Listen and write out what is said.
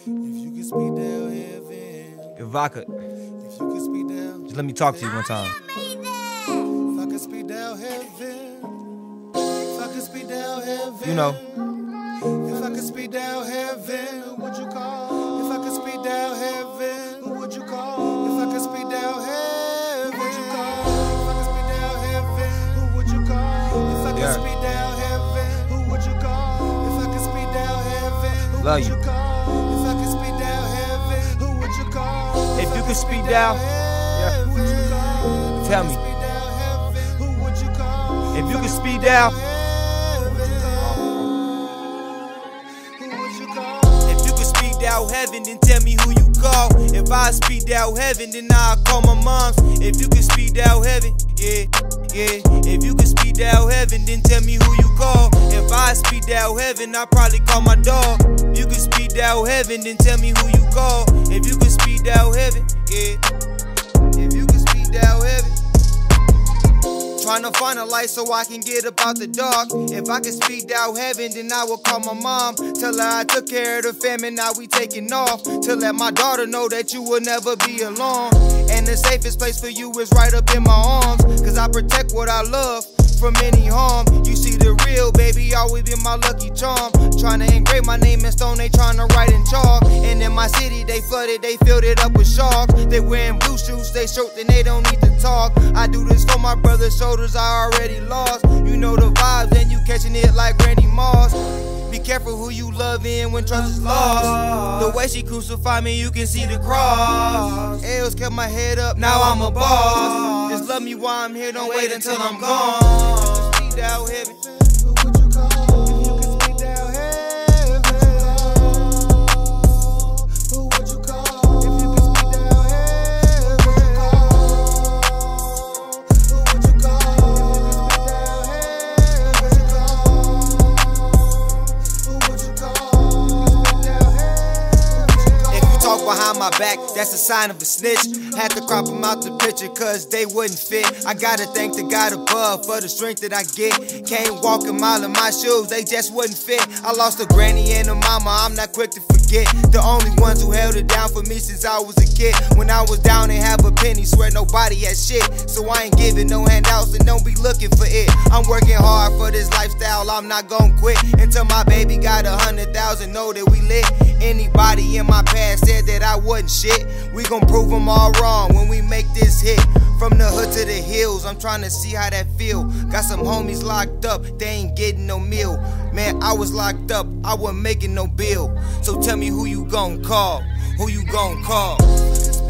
you could speed down heaven. If I could, If you could speed down. just let me talk to you one time. If I could speed down heaven. If I could speed down heaven. You know. If I could speed down heaven, who would you call? If I could speed down heaven, who would you call? If I could speed down heaven, who would you call? If I could speed down heaven, who would you call? If I could speed down heaven, who would you call? If I could speed down heaven, who would you call? If I could speed down heaven, who would you call? If you could speed down, tell me. If you could speed down, if you could speed down heaven, then tell me who you call. If I speed down heaven, then I'll call my moms. If you could speed down heaven, yeah. If you could speed down heaven, then tell me who you call. If I speed down heaven, I'll probably call my dog. If you could speed down heaven, then tell me who you call. If you could speed down heaven, yeah. If you could speed down heaven. Tryna find a light so I can get up out the dark. If I could speed down heaven, then I will call my mom. Tell her I took care of the family, now we taking off. To let my daughter know that you will never be alone. And the safest place for you is right up in my arms. Cause I protect what I love from any harm. You see the real, baby, always been my lucky charm. Tryna engrave my name in stone, they tryna write in chalk. And in my city, they flooded, they filled it up with sharks. They wearing blue shoes, they short, then they don't need to talk. I do this for my brother's shoulders, I already lost. You know the vibes, and you catching it like Randy Moss. Be careful who you love in when trust is lost. The way she crucified me, you can see the cross. L's kept my head up, now I'm a boss. Just love me while I'm here, don't wait until I'm gone. Speed down heaven, who would you call? If you could speed down heaven, who would you call? If you could speed down heaven, who would you call? Who would you call? If you talk behind my back, that's a sign of a snitch. Had to crop them out the picture cause they wouldn't fit. I gotta thank the God above for the strength that I get. Can't walk a mile in my shoes, they just wouldn't fit. I lost a granny and a mama, I'm not quick to forget. The only ones who held it down for me since I was a kid. When I was down and have a penny, swear nobody had shit. So I ain't giving no handouts and don't be looking for it. I'm working hard for this lifestyle, I'm not gon' quit until my baby got 100,000, know that we lit. Anybody in my past said that I wasn't shit, we gon' prove them all wrong when we make this hit. From the hood to the hills, I'm trying to see how that feel. Got some homies locked up, they ain't getting no meal. Man, I was locked up, I wasn't making no bill. So tell me who you gon' call, who you gon' call.